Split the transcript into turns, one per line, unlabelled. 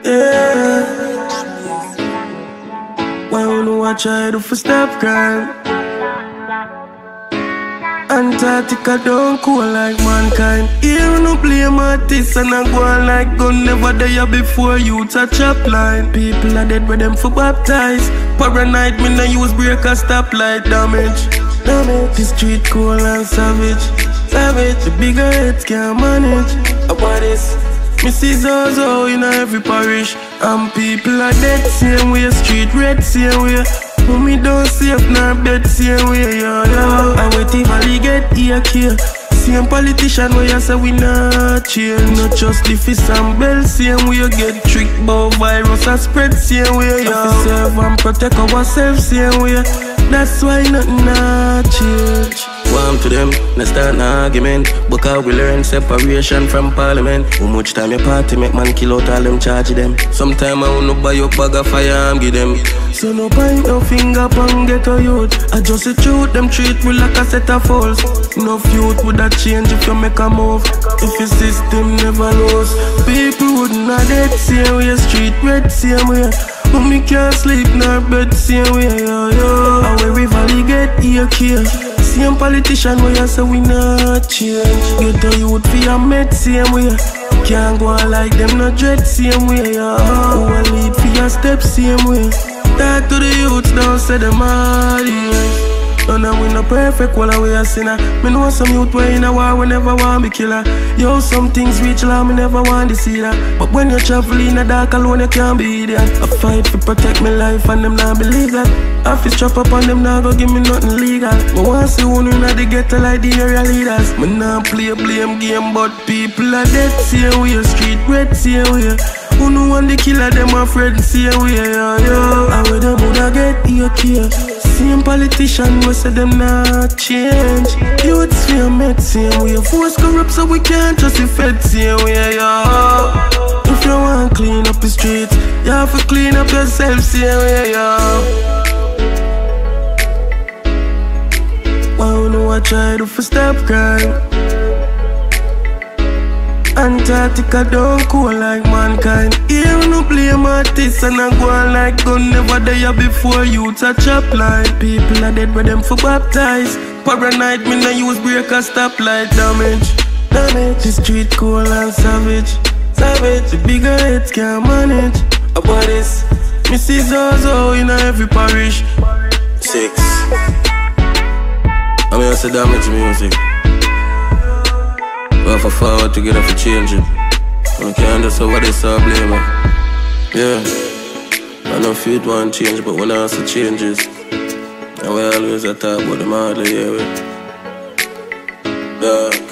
Yeah. Why you I try to stop crime? Antarctica don't cool like mankind. Here no blame artists and I go on like gun never there before you touch up line. People are dead with them for baptized. Paranoid me no use break or stop light damage. The street cool and savage. The bigger heads can't manage. About this, me see Zozo in every parish. And people are dead same way, street red same way. But me don't save nor bed same way, yo. I wait if I get here, same politician where you say we not change. Not just if it's some bell, same way you get tricked by virus and spread same way, yo. If we serve and protect ourselves same way. That's why nothing not change.
Warm to them, let's start an argument. Because we learn separation from parliament. How much time your party make man kill out all them charge them. Sometime I wanna buy your bag of fire and give them.
So no point no finger pon ghetto youth. I just the truth, them treat me like a set of fools. No youth would that change if you make a move. If your system never lose, people wouldn't have dead same way, street red same way. But me can't sleep nor bed same way, yo, yo. And where Rivali get here, same politician where you say we not change. Get a youth for your med same way. Can't go on like them no dread same way, yo. Who will lead for your steps same way. Talk to the youths now, say them all yes. None of we no perfect, while we a sinner. Me know some youth way in a war, we never want be killer. Yo, some things reach low, me never want to see that. But when you travel in the dark alone, you can't be there. I fight to protect my life and them not believe that. I feel strap up on them now, go give me nothing legal. But once see one in the ghetto like the area leaders. Me not play a blame game, but people are dead same way, street red same way. Who know want the killer, them a friends same way, yo, yo. And where them woulda get here, same politician we say them not change. Youths fear met same way. Force corrupt so we can't trust the fed same way, yo. If you want clean up the street, you have to clean up yourself same way, yo. Why you know I try to stop crime? Antarctica don't cool like mankind. Here no blame artists and I go on like gun never there before you touch up line. People are dead with them for baptized. Paranoid me no use break or stop light damage. The street cool and savage. The bigger heads can't manage. About this, me see Zozo in every parish.
6. I'm here to damage music. We have to forward together for changing. We can't just over this or blame it. Yeah. I know few want change, but when I also changes. And we always talk about them hardly, yeah.